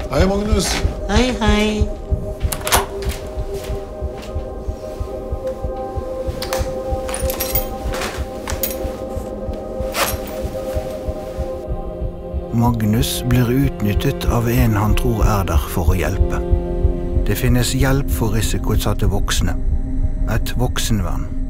Hei, Magnus. Hei, hei. Magnus blir utnyttet av en han tror er der for å hjelpe. Det finnes hjelp for risikoutsatte voksne. Et voksenvern.